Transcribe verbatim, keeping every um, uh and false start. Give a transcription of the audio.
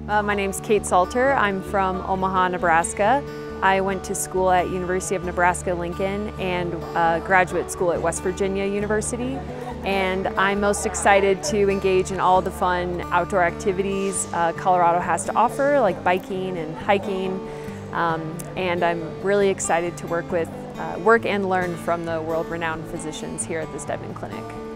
Uh, my name's Kate Suelter. I'm from Omaha, Nebraska. I went to school at University of Nebraska-Lincoln and uh, graduate school at West Virginia University. And I'm most excited to engage in all the fun outdoor activities uh, Colorado has to offer, like biking and hiking. Um, and I'm really excited to work with, uh, work and learn from the world-renowned physicians here at the Steadman Clinic.